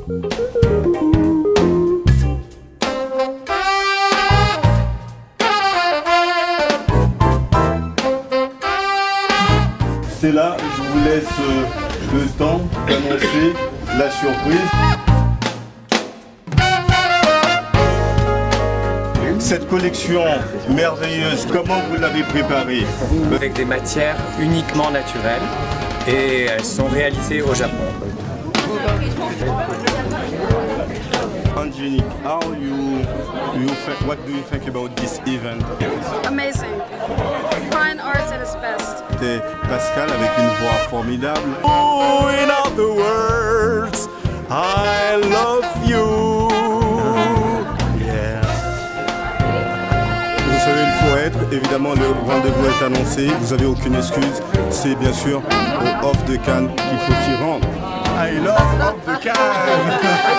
C'est là, je vous laisse le temps d'annoncer la surprise. Cette collection merveilleuse, comment vous l'avez préparée? Avec des matières uniquement naturelles et elles sont réalisées au Japon. Angélique, what do you think about this event? Amazing. Fine art at its best. C'est Pascal avec une voix formidable. Oh, in other words, I love you. Yeah. Vous savez, il faut être. Évidemment, le rendez-vous est annoncé. Vous n'avez aucune excuse. C'est bien sûr au Off de Cannes qu'il faut s'y rendre. I love the Cannes.